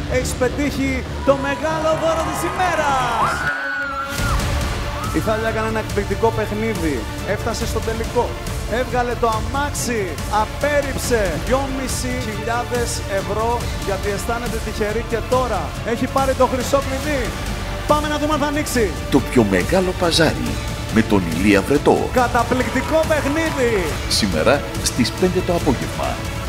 Έχεις πετύχει το μεγάλο δώρο της ημέρας! Η Θάλια έκανε ένα εκπληκτικό παιχνίδι. Έφτασε στο τελικό. Έβγαλε το αμάξι. Απέρριψε 2.500 ευρώ γιατί αισθάνεται τυχερή και τώρα έχει πάρει το χρυσό κλειδί. Πάμε να δούμε αν θα ανοίξει. Το πιο μεγάλο παζάρι με τον Ηλία Βρετό. Καταπληκτικό παιχνίδι. Σήμερα στις 5 το απόγευμα.